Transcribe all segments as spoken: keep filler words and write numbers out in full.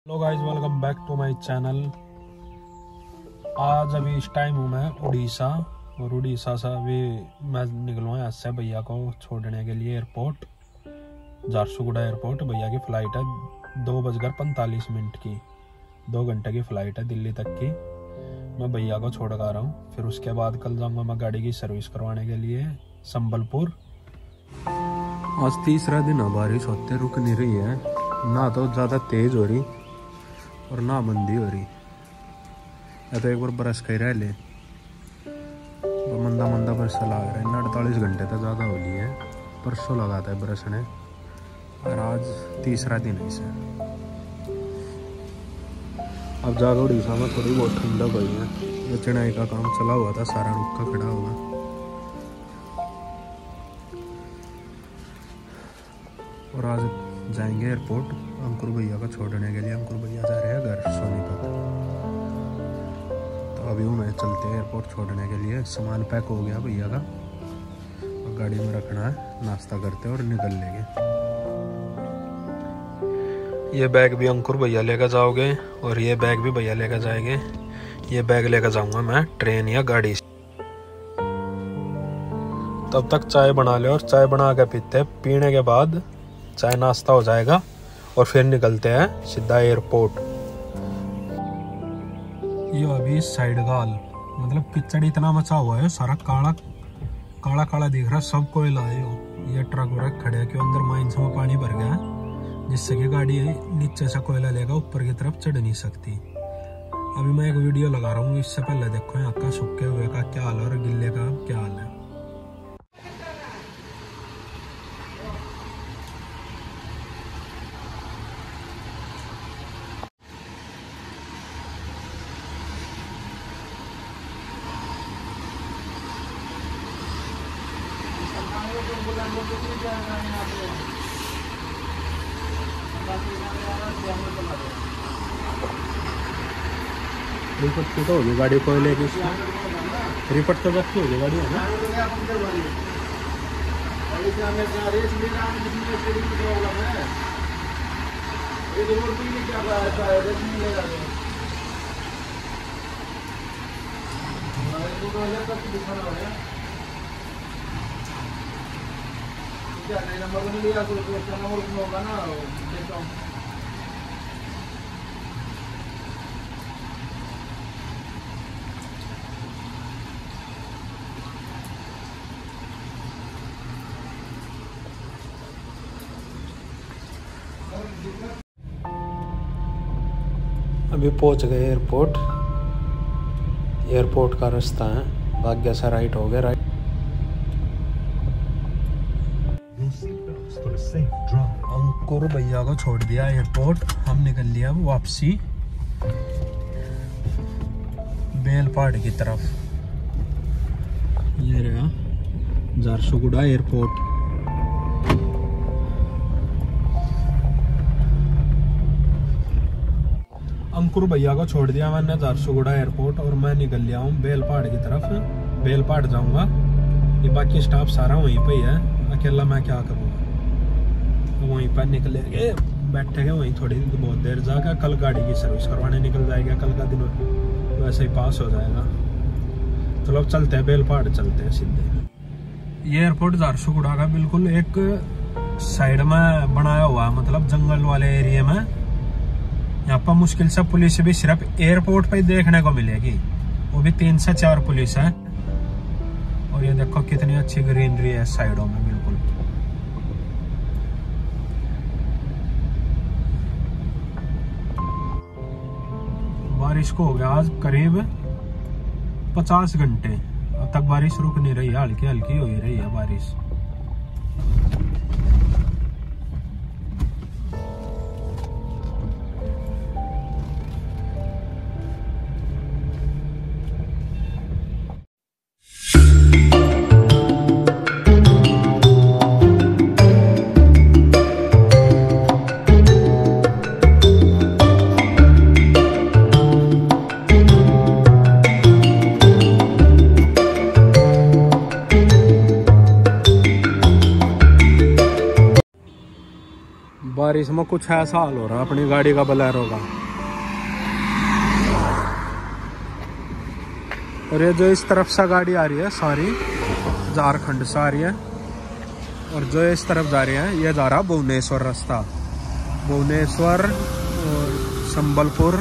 Hello guys, welcome back to my channel. आज अभी इस टाइम हूँ मैं उड़ीसा, और उड़ीसा से अभी मैं निकलूँ यहाँ से भैया को छोड़ने के लिए एयरपोर्ट, झारसुगुड़ा एयरपोर्ट। भैया की फ़्लाइट है दो बजकर पैंतालीस मिनट की, दो घंटे की फ़्लाइट है दिल्ली तक की। मैं भैया को छोड़ कर रहा हूँ, फिर उसके बाद कल जाऊँगा मैं गाड़ी की सर्विस करवाने के लिए संबलपुर। आज तीसरा दिन है, बारिश होते रुक नहीं रही है, ना तो ज़्यादा तेज़ हो रही और ना मंदी हो रही। या तो एक बार बरस कर रह ले, तो मंदा मंदा बरस लग रहा है ना। अड़तालीस घंटे तो ज़्यादा हो ली है, परसों लगाता है बरसने, और आज तीसरा दिन है इसे। अब जाकर उड़ीसा में थोड़ी बहुत ठंडक हुई है। ये चढ़ाई का काम चला हुआ था, सारा रुक का खड़ा हुआ। और आज जाएंगे एयरपोर्ट अंकुर भैया को छोड़ने के लिए। अंकुर भैया जा रहे हैं घर सोनीपत, तो अभी उन्हें चलते हैं एयरपोर्ट छोड़ने के लिए। सामान पैक हो गया भैया का, और गाड़ी में रखना है, नाश्ता करते और निकल लेंगे। ये बैग भी अंकुर भैया लेकर जाओगे, और ये बैग भी भैया लेकर जाएंगे। ये बैग लेकर जाऊंगा मैं ट्रेन या गाड़ी से। तब तक चाय बना ले, और चाय बना के पीते, पीने के बाद चाय नाश्ता हो जाएगा, और फिर निकलते हैं सीधा एयरपोर्ट। ये अभी साइड गाल मतलब कीचड़ इतना मचा हुआ है, सारा काला काला काला दिख रहा है, सब कोयला है। ये ट्रक व्रक खड़े के अंदर माइंस में पानी भर गया, जिससे कि गाड़ी नीचे से कोयला लेगा, ऊपर की तरफ चढ़ नहीं सकती। अभी मैं एक वीडियो लगा रहा हूँ, इससे पहले देखो यहाँ का सूखे हुए का क्या हाल है और गिल्ले का क्या हाल है। रिपोर्ट तो होगी गाड़ी कोयले की, रिपोर्ट तो रखी होगी गाड़ी है ना। नंबर नहीं लिया तो नंबर होगा ना। अभी पहुंच गए एयरपोर्ट। एयरपोर्ट का रास्ता है, भाग्य से राइट हो गया। राइट अंकुर भैया को छोड़ दिया एयरपोर्ट, हम निकल लिया वापसी बेलपाड़ की तरफ। ये रहा झारसुगुड़ा एयरपोर्ट। अंकुर भैया को छोड़ दिया मैंने झारसुगुड़ा एयरपोर्ट, और मैं निकल लिया हूँ बेलपाड़ की तरफ। बेलपाड़ जाऊंगा, ये बाकी स्टाफ सारा वहीं पे ही है, अकेला मैं क्या करूँगा। तो वहीं पर निकलेंगे, बैठेंगे वहीं थोड़ी बहुत देर जाकर, कल गाड़ी की सर्विस करवाने निकल जाएगा। कल का दिन वैसे ही पास हो जाएगा। चलो अब चलते हैं बेलपाड़, चलते हैं सीधे। ये एयरपोर्ट झारसुगुड़ा का बिल्कुल एक साइड में बनाया हुआ है, मतलब जंगल वाले एरिया में। यहाँ पर मुश्किल से पुलिस भी सिर्फ एयरपोर्ट पे देखने को मिलेगी, वो भी तीन से चार पुलिस है। और ये देखो कितनी अच्छी ग्रीनरी है साइडों में बिल्कुल। बारिश को हो गया आज करीब पचास घंटे, अब तक बारिश रुक नहीं रही है, हल्की हल्की हो ही रही है बारिश। बारिश में कुछ ऐसा हाल हो रहा अपनी गाड़ी का, बोलेरो का। और ये जो इस तरफ से गाड़ी आ रही है सारी झारखंड से आ रही है, और जो इस तरफ जा रही है ये जा रहा भुवनेश्वर रास्ता, भुवनेश्वर और संबलपुर,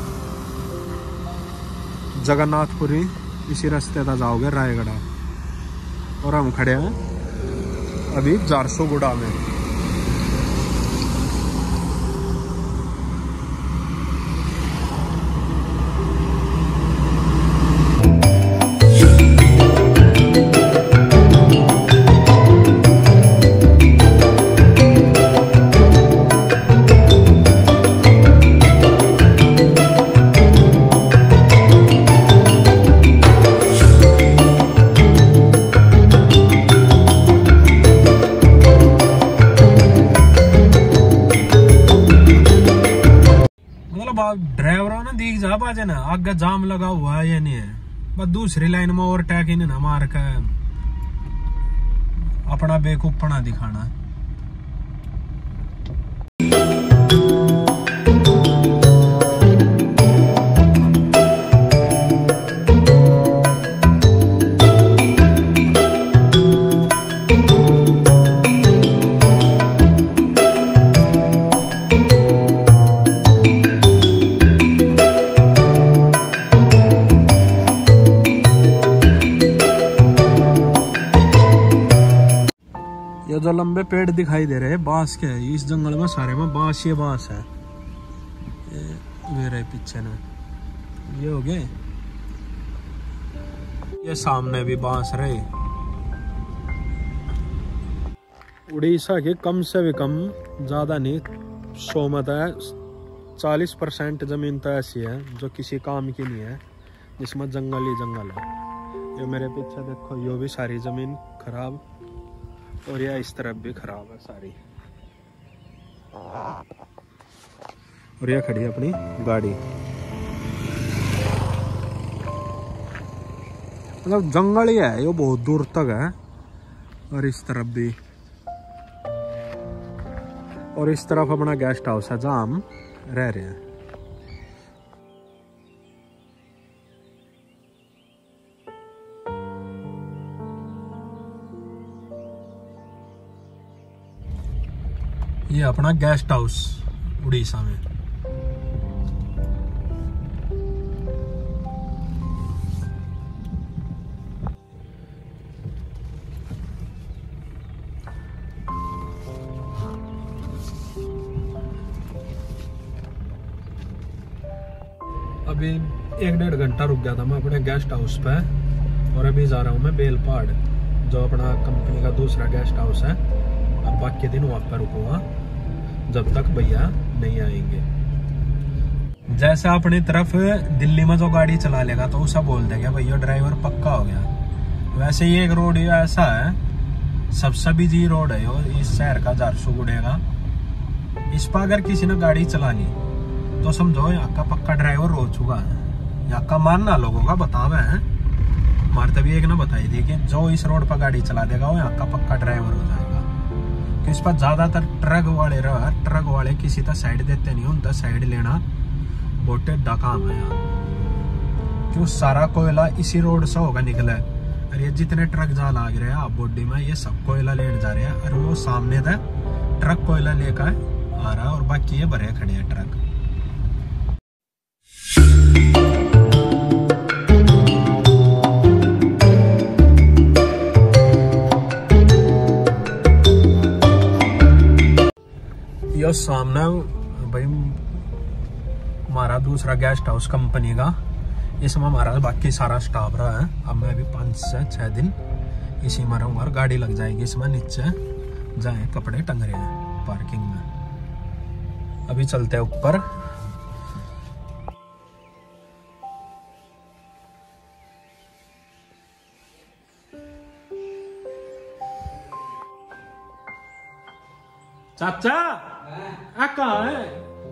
जगन्नाथपुरी, इसी रास्ते तक जाओगे रायगढ़। और हम खड़े हैं अभी झारसुगुड़ा में। ड्राइवरों ने दिख जा बाजे ना आगे जाम लगा हुआ है, ये नहीं है बस दूसरी लाइन में ओवरटेक ही ना मार के अपना बेवकूफपना दिखाना। ये जो लंबे पेड़ दिखाई दे रहे हैं बांस के, इस जंगल में सारे में बांस ये बांस है। ये रहे पीछे ना, ये हो गए, ये सामने भी बांस रहे। उड़ीसा की कम से भी कम, ज्यादा नहीं, सौ मत है चालीस परसेंट जमीन तो ऐसी है जो किसी काम की नहीं है, जिसमें जंगल ही जंगल है। ये मेरे पीछे देखो, यो भी सारी जमीन खराब, और यह इस तरफ भी खराब है सारी। और यह खड़ी है अपनी गाड़ी, मतलब जंगल ही है, ये बहुत दूर तक है। और इस तरफ भी, और इस तरफ अपना गेस्ट हाउस है जहाँ हम रह रहे हैं। ये अपना गेस्ट हाउस उड़ीसा में। अभी एक डेढ़ घंटा रुक गया था मैं अपने गेस्ट हाउस पे, और अभी जा रहा हूँ मैं बेलपहाड़, जो अपना कंपनी का दूसरा गेस्ट हाउस है। अब बाकी दिन वहाँ पर रुकूंगा जब तक भैया नहीं आएंगे। जैसे अपनी तरफ दिल्ली में जो गाड़ी चला लेगा तो उसे बोल देगा भैया ड्राइवर पक्का हो गया, वैसे ही एक रोड ऐसा है, सबसे बिजी रोड है और इस शहर का झारसुगुड़े का। इस पर अगर किसी ने गाड़ी चला ली तो समझो यहाँ का पक्का ड्राइवर हो चुका है। यहाँ का मानना लोगों का बतावे है, हमारे तभी एक ने बताई थी कि जो इस रोड पर गाड़ी चला देगा वो यहाँ का पक्का ड्राइवर हो जाएगा। कि इस पर ज्यादातर ट्रक वाले रहा, ट्रक वाले किसी का साइड देते नहीं, उनका साइड लेना बहुत टेढ़ा काम है यहाँ। क्यों सारा कोयला इसी रोड से होगा निकला है, और ये जितने ट्रक जहाँ लाग रहे हैं आप बॉडी में, ये सब कोयला लेने जा रहे हैं, और वो सामने था ट्रक कोयला लेकर आ रहा है, और बाकी ये भरे खड़े हैं ट्रक। ये सामने भाई हमारा दूसरा गेस्ट हाउस कंपनी का, इसमें हमारा बाकी सारा स्टाफ रहा है। अब मैं अभी पाँच से छः दिन इसी में रहूँगा, और गाड़ी लग जाएगी इसमें नीचे, जाए कपड़े टंग रहे हैं पार्किंग में। अभी चलते हैं ऊपर। चाचा आ कहाँ है?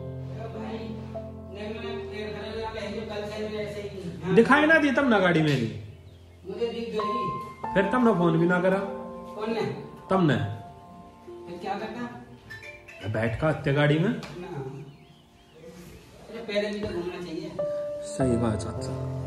दिखाई ना दी तब ना गाड़ी मेरी, मुझे दिख गई, फिर तब ना फोन भी ना करा। कौन ने? तब ने फिर क्या करता? बैठ का हत्या गाड़ी में ना, अरे पहले भी तो घूमना चाहिए। सही बात चाचा।